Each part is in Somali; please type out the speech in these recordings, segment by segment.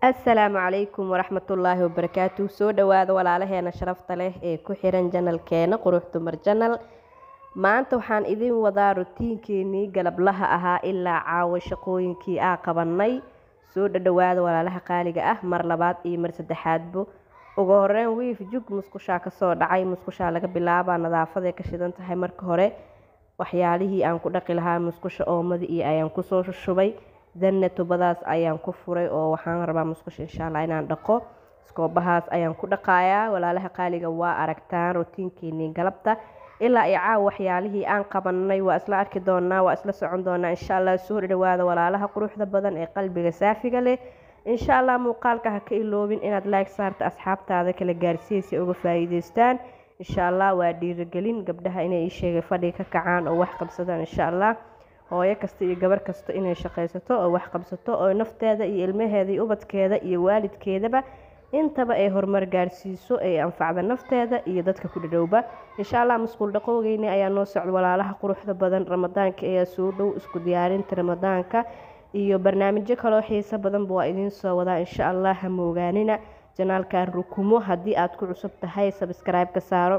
السلام عليكم ورحمة الله وبركاته. سو دواad walaalaheena sharafta leh ee ku xiran channelkeena Qurux Dumar Channel. Maanta waxaan idin wadaa routiinkeeni galablaha ahaa ilaa caawa shaqooyinkii aan qabanay. Soo dhawaad walaalaha qaaliga ah mar labaad iyo mar saddexaadba. Ugu horreyn wiif jug musqusha ka soo dhacay, musqusha laga bilaabaa nadaafada ka shidan tahay marka hore. Waxyaalihii aan ku dhaqi lahaa musqusha oomada iyo ayaan ku soo shubay. danna tubadaas ayaan ku furay oo waxaan rabaa musqusha insha Allah inaan dhaqo. Iskoobahaas ayaan ku dhaqayaa. Walaalaha qaaliga waa aragtaan routiinkeeni galabta ilaa ay caaw waxyaalihii aan qabanay waa isla arki doonaa, waa isla socon doonaa insha Allah. Soo dhawaada walaalaha quruxda badan ee qalbiga saafiga leh. insha Allah muuqaalka ha ka iloobin inaad like saarto, asxaabtaada kala gaarsiiyo si uga faa'iideystaan. insha Allah waa dhiirigelin gabdhaha inay sheegay fadhi ka kacaan oo wax qabsadaan insha Allah. hooyo kasta iyo gabar kasta inay shaqaysato oo wax qabsato oo nafteeda iyo ilmaheeda iyo ubadkeeda iyo waalidkeedaba intaba ay horumar gaarsiiso ay anfacda nafteeda iyo dadka ku dhadhowba. insha Allah musqul dhaqowgeena ayaa noo socdo walaalaha quruxda badan. Ramadaanka ayaa soo dhow, isku diyaarinta Ramadaanka iyo barnaamijyo kale oo xiiso badan baa idin soo wadaa insha Allah. Ha moogaanina channelka rukumo haddii aad ku cusub tahay subscribe ka saaro,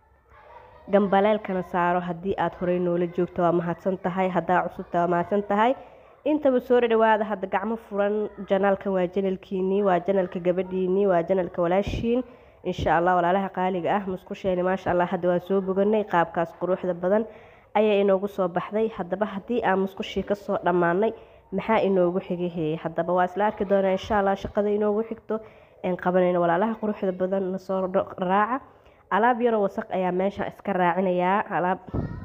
gambaleelkana saaro haddii aad horey noola joogto waa mahadsan tahay, haddaa cusubta waa mahadsan tahay. intaba soo dhawaada hadda gacmo furan. channelkan waa channelkiini, waa channelka gabadhiini, waa channelka walaashiin insha Allah. walaalaha qaaliga ah musqusheeni maasha Allah hadda waa soo boganay, qaabkaas quruxda badan ayaa inoogu soo baxday. haddaba haddii aan musqushii ka soo dhammaanay maxaa inoogu xigay haddaba waa isla arki doonaa insha Allah. shaqada inoogu xigto aan qabanayno walaalaha quruxda badan na soo raaca. alaab yar wasaq ayaa meesha iska raacinayaa. alaab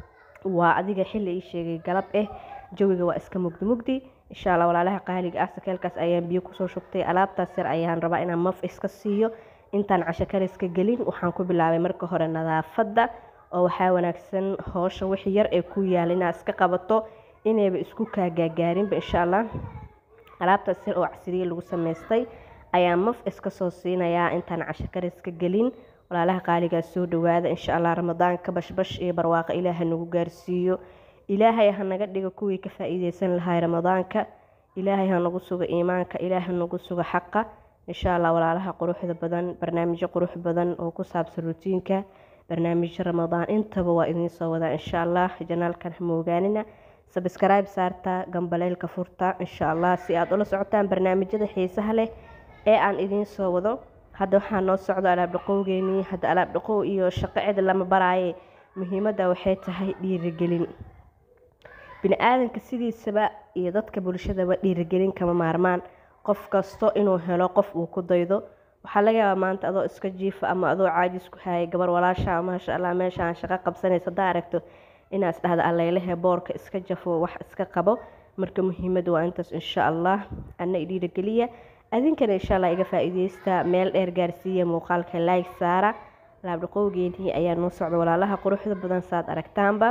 waa adiga xilli ii sheegay galab jawiga waa iska mugdi insha Allah. walaalaha qaaliga ah sakeelkaas ayaan biyo ku soo shubtay. alaabtaas yar ayaan rabaa inaan maf iska siiyo intaan casho kariska gelin. waxaan ku bilaabay marka hore nadaafada oo waxaa wanaagsan hawsha wixii yar ee ku yaal inaad iska qabato inayba isku kaagaarinba insha Allah. alaabtaas yar oo casriye lagu sameystay ayaan maf iska soo siinayaa intaan casho kariska gelin. walaalaha qaaliga soo dhawaada insha Allah. Ramadaanka bashbash iyo barwaaqo Ilaahay nagu gaarsiiyo. Ilaahay ha naga dhigo kuwii ka faa'iideysan lahaa Ramadaanka. Ilaahay ha nagu sugo iimaanka, Ilaahay nagu sugo xaqa insha Allah. walaalaha quruxda badan barnaamijyo qurux badan oo ku saabsan routiinka barnaamijyo Ramadaan intaba waa idin soo wadaa insha Allah. channelkan ha moogaanina subscribe saarta, gambaleelka furta insha Allah si aad ula socotaan barnaamijyada xiisaha leh ee aan idin soo wado. hadda waxaa noo socdo alaab dhaqowgeeni. hadda alaab dhaqow iyo shaqo cid lama baraaye, muhiimadda waxay tahay dhiirigelin. bini'aadanka sidiisaba iyo dadka bulshadaba dhiirigelin kama maarmaan. qof kasto inuu helo qof uu ku daydo. waxaa laga yaabaa maanta adoo iska jiifa ama adoo caajis ku hayay gabar walaasha maasha Allah meeshaan shaqo qabsanaysa haddaa aragto inaad isdhahda alleylehe boorka iska jafo wax iska qabo. marka muhiimadda waa intaas insha Allah. ana dhiirigeliya adinkana insha Allah iga faa'iideysta, meel dheer gaarsiiya, muuqaalka like saara. alaab dhaqowgeeni ayaa noo socdo walaalaha quruxda badan saad aragtaanba.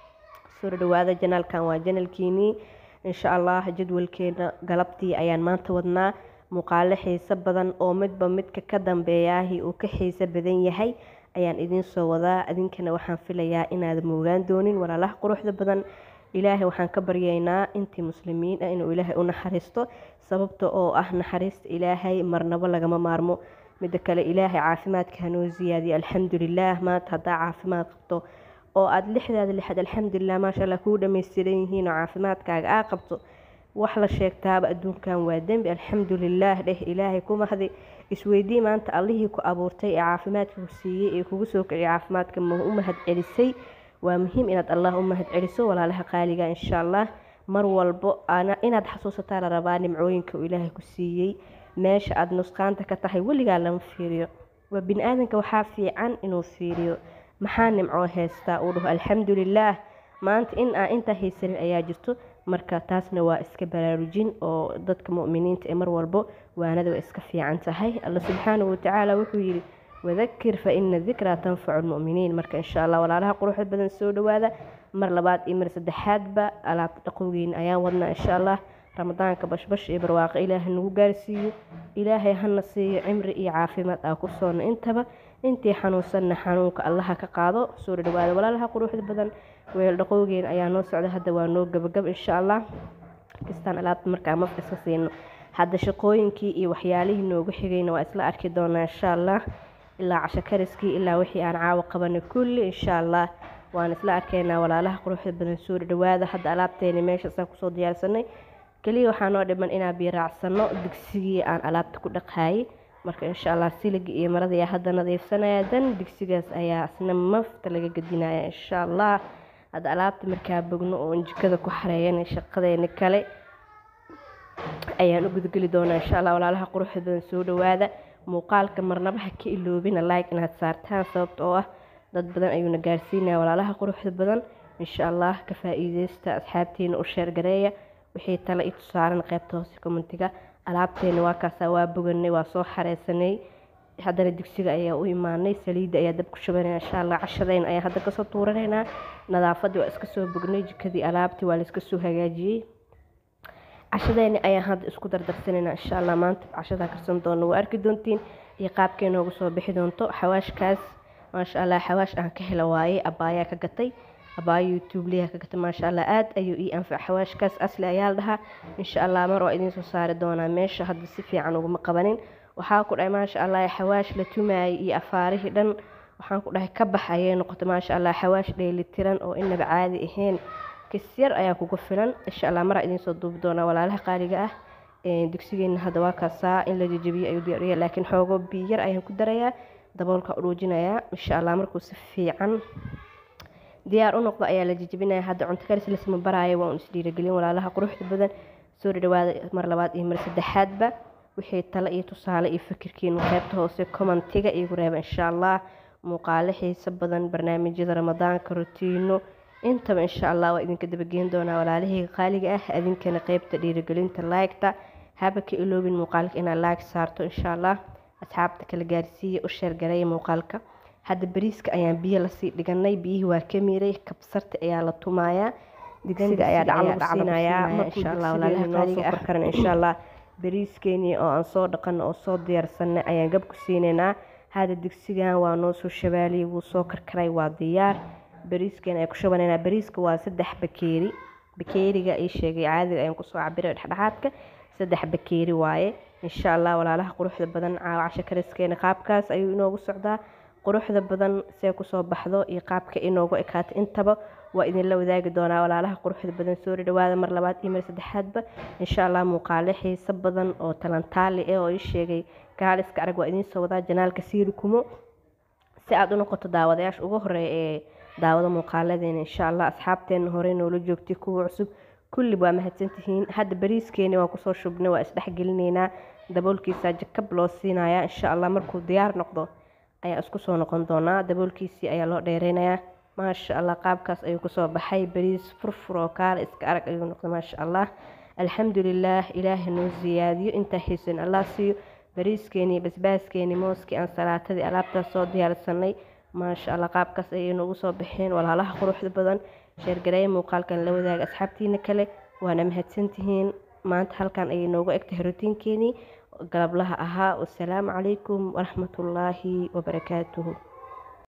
soo dhawaada channelkan waa channelkiini insha Allah. jadwalkeena galabtii ayaan maanta wadnaa muuqaalo xiiso badan oo midba midka ka dambeeyaahi uu ka xiiso badan yahay ayaan idin soo wadaa. adinkana waxaan filayaa inaad moogaan doonin walaalaha quruxda badan. ilaahay waxaan ka baryaynaa intii muslimiin ah inuu ilaahay u naxariisto, sababta oo ah naxariista ilaahay marnaba lagama maarmo. midda kale ilaahay caafimaadka hanoo ziyaadiyo alxamdulillaah. maanta haddaa caafimaad qabto oo aad lixdaada lixad alxamdulillaah maasha Allah kuu dhammaystiran yihiin oo caafimaadkaaga aa qabto wax la sheegtaaba adduunkan waa dembi. alxamdulillaah dheh ilaahay ku mahdi. isweydii maanta allihii ku abuurtay ee caafimaadka ku siiyey ee kugu soo kiciyay caafimaadka ma u mahad celisay. waa muhiim inaad Allah u mahad celiso walaalaha qaaliga insha Allah. mar walbo inaad xasuusataa la rabaa nimcooyinka uu Ilaahay ku siiyey. meesha aad nusqaanta ka tahay weligaa lama fiiriyo. waa bini'aadanka waxaa fiican inuu fiiriyo maxaa nimco haystaa uu dhaho alxamdulillaah. maanta in aan inta haysanin ayaa jirto. marka taasna waa iska baraarujin oo dadka mu'miniinta ee mar walbo waanada waa iska fiican tahay. Allah subxaanahu wa ta'aala wuxuu yiri وذكر فإن الذكرى تنفع المؤمنين. marka insha Allah walaalaha quruxda badan soo dhawaada mar labaad iyo mar saddexaadba alaab dhaqowgeena ayaan wadnaa insha Allah. Ramadaanka bashbash iyo barwaaqo Ilaahay nagu gaarsiiyo. Ilaahay hana siiyo cimri iyo caafimaad aan ku soona intaba. intii xanuunsanna xanuunka Allah ka qaado. soo dhawaada walaalaha quruxda badan. weel dhaqowgeena ayaa noo socda hadda waa noo gabagab insha Allah. kistaan alaabta markaa maf iska siino hadda shaqooyinkii iyo waxyaalihii noogu xigayna waa isla arki doonaa insha allah ilaa casho kariskii ilaa wixii aan caawa qabanay kulli insha allah waan isla arkaynaa walaalaha quruxda badan soo dhawaada hadda alaabteeni meeshaasaan kusoo diyaarsanay kaliya waxaa noo dhiman inaan biyo raacsano digsigii aan alaabta ku dhaqaayay marka insha allah siligii iyo marada ayaa hadda nadiifsanaya dan digsigaas ayaa isna mafta laga gadinaya insha allah hadda alaabta markaa bogno oo jikada ku xareeyana shaqadeena kale ayaan u gudgeli doonaa insha allah walaalaha quruxda badan soo dhawaada muuqaalka marnaba ha ka iloobina like inaad saartaan sababta oo ah dad badan ayuuna gaarsiinaya walaalaha quruxda badan insha allah ka faa'iideysta asxaabtiina u sheer gareeya wixii tale i tusaaran qaybta hoose commentiga alaabteena waa kaasa waa boganay waa soo xareysanay haddana digsiga ayaa u imaanay saliidda ayaa dab ku shubanaya insha allah cashadeen ayaa hadda kasoo tuuranaynaa nadaafadii waa iska soo bognay jikadii alaabtii waa la iska soo hagaajiyey cashadeeni ayaan hadda isku dardarsanaynaa insha allah maanta cashadaa karsan doona waa arki doontiin iyo qaabkay noogu soo bixi doonto xawaashkaas maasha allah xawaash aan ka hela waaye abaayaa ka gatay abaayo youtube liyaa ka gatay maasha allah aad ayuu ii anfac xawaashkaas asli ayaa la dhahaa insha allah mar waa idiin soo saari doonaa meesha hadda si fiican uguma qabanin waxaa ku dhahay maasha allah xawaash la tumaayay iyo afaarihii dhan waxaan ku dhahay ka bax ayay noqotay maasha allah xawaash dheelitiran oo inaba caadi ahayn كسير أيها كوفلان إن شاء الله مرة إذن صدوب دونا ولا لها قارقة دكسيين هذا واكسا إن لجيبي أيو ديارية لكن حوغو بيير أيها كدرية دبولك أروجينا يا إن شاء الله مركو سفي عن ديار أنقضى أيها لجيبينا هذا عن تكاليس لسم براية وأنسلي رجلين ولا لها قروح بدن سوري رواد مرلبات إيه مرسد حادبة وحي تلاقي تصالي يفكر كين وخيبته وسي كومنتيغا إيه قريبا إن شاء الله مقالحي سبضا برنامج رمضان كروتينو intaba insha allah waa idinka dabageyn doonaa walaalihii qaaliga ah idinkana qaybta dhiirigelinta like-ta haba ka iloobin muuqaalka inaad like saarto insha allah asxaabta kala gaarsiiya u sheer gareeya muuqaalka hadda bariiska ayaan biyo lasii dhiganay biyihii waa ka miiray kabsarta ayaa la tumayaa digsiga ayaa dhaclasiinayaa insha allah walaalaha qaaliga ah karan insha allah bariiskeenii oo aan soo dhaqano oo soo diyaarsanay ayaan gab ku siinaynaa hadda digsigan waa noo soo shabaaliyay wuu soo karkaray waa diyaar bariiskan ay ku shubanayna bariiska waa 3 bakeeri bakeeriga ay sheegay caadi ayaan ku soo cabiray dhexdhexaadka 3 bakeeri waaye insha Allah walaalaha quruxda badan casho kariskeena qaabkaas ayuu inoogu socdaa quruxda badan see ku soo baxdo iyo qaabka inoogu ekaato intaba waa idin la wadaagi doonaa walaalaha quruxda badan soo dhawaada mar labaad iyo mar saddexaadba insha Allah muuqaale xiiso badan oo talantaali oo ay sheegay gaaliska arag waa idin soo wadaa janaalka siirkumo si aad u noqoto daawadayaasha ugu horeeya ee daawada muuqaaladeena insha Allah asxaabteena hore noola joogtay kuwa cusub kulli waa mahadsantihiin hadda bariiskeena waan kusoo shubnay waa isdhexgelineynaa daboolkiisa jakab loo siinayaa insha Allah markuu diyaar noqdo ayaa isku soo noqon doonaa daboolkiisii ayaa loo dheereynayaa maasha Allah qaabkaas ayuu kusoo baxay bariis furfur oo kaal iska arag ayuu noqday maasha Allah alxamdulillaah ilaahay noo ziyaadiyo inta xiisan Allah siiyo bariiskeeni basbaaskeeni mooski aan salaatadii alaabtaas soo diyaarsanay maasha Allah qaabkaas ayay noogu soo baxeen walaalaha quruxda badan sheer gareey muuqaalkan la wadaaga asxaabtiina kale waana mahadsantihiin maanta halkan ayay noogu egtahay rutiinkeeni galablaha ahaa wassalaamu calaykum waraxmatullaahi wabarakaatuhu